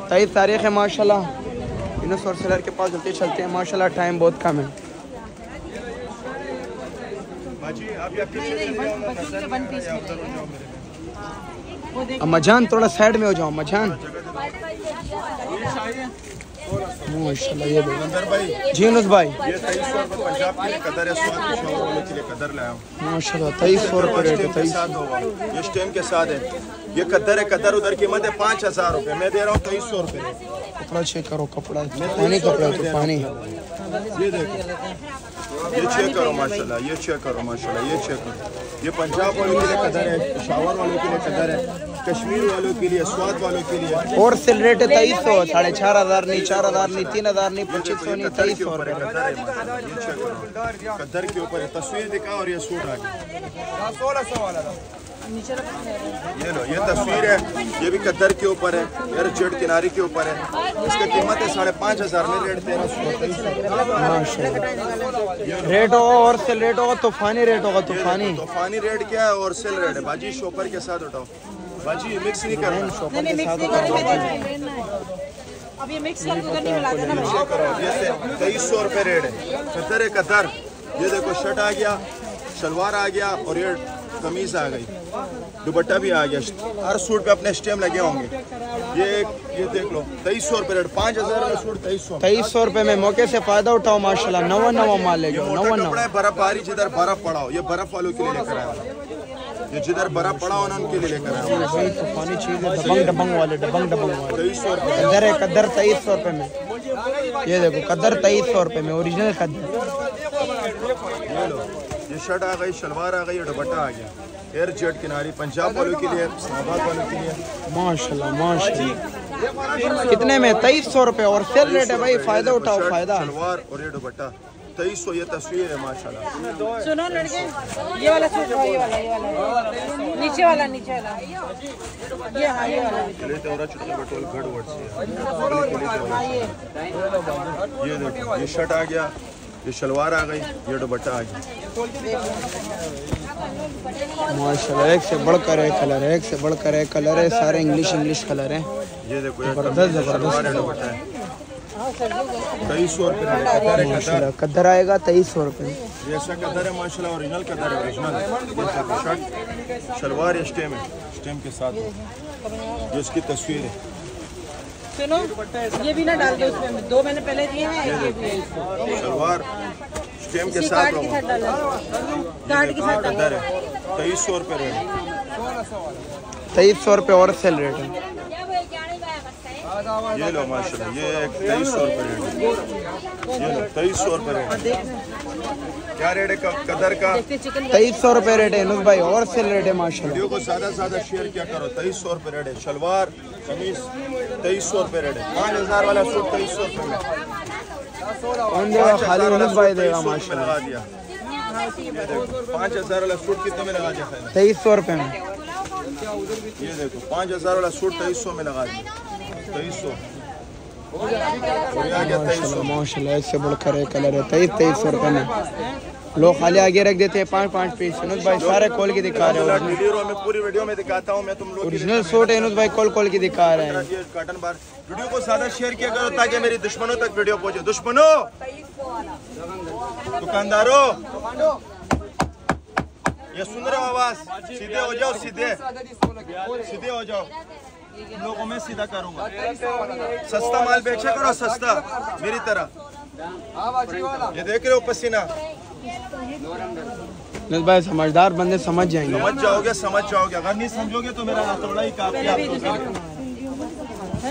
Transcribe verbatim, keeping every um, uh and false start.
तेईस तारीख है माशाल्लाह। यूनुस और सेलर के पास जल्दी चलते हैं माशाल्लाह, टाइम बहुत कम है। अम्मा जान थोड़ा साइड में हो जाओ अम्मा जान। माशाल्लाह ये जी यूनुस भाई, ये तेईस सौ रुपये पंजाब के लिए कदर है, स्वाद के शौक वालों के लिए कदर लाया हूँ माशाल्लाह। तेईस सौ रुपये रेट है, तेईस होगा ये स्टेम के साथ है। ये कदर है, कदर उधर कीमत है पाँच हजार रुपये, मैं दे रहा हूँ तेईस सौ रुपये। कपड़ा चेक करो, कपड़ा पानी, कपड़ा तो पानी। ये देखो, ये चेक करो माशाल्लाह, ये चेक करो माशाल्लाह, ये चेक करो। ये पंजाब वालों के लिए कदर है, पेशावर वालों के लिए कदर है, कश्मीर वालों के लिए, स्वाद वालों के लिए। और सेल रेट है तेईस सौ, साढ़े चार हजार नहीं, चार हजार नहीं, तीन हजार नहीं, पच्चीस सौ नहीं, तेईस सौ रुपये। कदर के ऊपर है, तस्वीर दिखा और ये सूट आ गया। ये लो, ये तस्वीर है, ये भी कदर के ऊपर है, यार जेड किनारे के ऊपर है। इसका कीमत है साढ़े पाँच हजार में, रेट तेरह सौ। रेट हो और सेल रेट होगा, तूफानी रेट होगा, तूफानी। तूफानी रेट क्या है और सेल रेट है बाजी। शॉपर के साथ उठाओ बाजी, मिक्स नहीं करना, शॉपर के साथ उठाओ। अब ये मिक्स करके उधर नहीं मिला देना। ये तेईस सौ रुपये रेट है, कदर है कदर। ये देखो शर्ट आ गया, शलवार आ गया और ये कमीज आ गई, दुपट्टा भी आ गया। हर सूट पे अपने स्टेम लगे होंगे। ये ये देख लो, तेईस सौ रुपये रेट, पाँच हजार का सूट तेईस सौ तेईस सौ रुपये में मौके से फायदा उठाओ माशाल्लाह। नवा नवा माल ले जाओ, नवा नवा। बर्फबारी जिधर बर्फ पड़ा हो, ये बर्फ वालों के लिए लेकर आया। ये जिधर बर्फ पड़ा हो ना उनके लिए लेकर आया। तूफानी चीज है, दबंग दबंग वाले, दबंग दबंग वाले। तेईस सौ रुपये कदर है, कदर तेईस सौ रुपये में। ये देखो कदर तेईस सौ रुपये में, ओरिजिनल कदर। ये लो, ये शर्ट आ गई, शलवार आ गई, दुपट्टा आ गया। एयर जेट किनारी, पंजाब वालों के लिए, इस्लामाबाद वालों के लिए। माशाल्लाह माशाल्लाह। कितने में? तेईस सौ रुपये और सेल रेट है भाई, फायदा उठाओ, फायदा। शलवार और ये दुपट्टा तेईस सौ। ये तस्वीर है माशाल्लाह। सुनो लड़के, ये वाला सूट, ये वाला, ये वाला, नीचे वाला, नीचे वाला, ये हाँ ये वाला। ये देखो, ये शर्ट आ गया, ये शलवार आ गई, ये दुपट्टा आ गया। माशाल्लाह एक से बढ़कर एक कलर है, एक से बढ़कर एक कलर है, सारे इंग्लिश इंग्लिश कलर हैं। ये देखो, जबरदस्त जबरदस्त तेईस सौ रुपये माशाल्लाह। कदर आएगा तेईस सौ रुपये। जैसा कदर है माशाल्लाह, ओरिजिनल कदर है, ओरिजिनल। शर्ट शलवार स्टेम है, स्टेम के साथ जो इसकी तस्वीर है। सुनो, ये भी ना डाल दो उसमें, दो मैंने पहले दिए हैं, ये भी शलवार स्टेम के साथ कार्ड के साथ डाला, कार्ड के साथ कदर है। तेईस सौ रुपये रेट, तेईस सौ रुपये और सेल रेट है। ये लो माशाल्लाह, ये तेईस सौ रुपये रेट, ये लो तेईस सौ रुपये रेट। क्या रेट है कदर का? तेईस सौ रुपये रेट है यूनुस भाई, और सेल रेट है माशाल्लाह। वीडियो को ज़्यादा से ज़्यादा शेयर क्या करो। तेईस सौ रुपये रेट है, शलवार कमीज तेईस सौ रुपये रेट है। पाँच हज़ार वाला सूट तेईस सौ रुपये में खाली यूनुस भाई देगा माशाल्लाह। लगा दिया, पाँच हज़ार वाला सूट कितने में लगा दिया? तेईस सौ रुपये में। ये देखो, पाँच हज़ार वाला सूट तेईस सौ में लगा दिया, तेईस सौ। माशाल्लाह माशाल्लाह, इससे बढ़कर एक कलर है, तेईस तेईस सौ रुपये में। लोग खाली आगे रख देते हैं पाँच पाँच पीस। यूनुस भाई सारे खोल के दिखा रहे हैं, मैं पूरी वीडियो में दिखाता हूँ मैं तुम लोग। ओरिजिनल सूट है यूनुस भाई, खोल खोल के दिखा रहे हैं। कॉटन बार वीडियो को ज्यादा शेयर किया करो ताकि मेरी दुश्मनों तक वीडियो पहुँचे। दुश्मनों, दुकानदारों, ये सुन रहे हो आवाज? सीधे हो जाओ, सीधे सीधे हो जाओं, लोगों में सीधा करूंगा। सस्ता माल बेचा करो, सस्ता मेरी तरह। ये देख रहे हो पसीना? यूनुस भाई समझदार बंदे समझ जाएंगे। समझ जाओगे, समझ जाओगे। अगर नहीं समझोगे तो मेरा हथौड़ा ही काफी।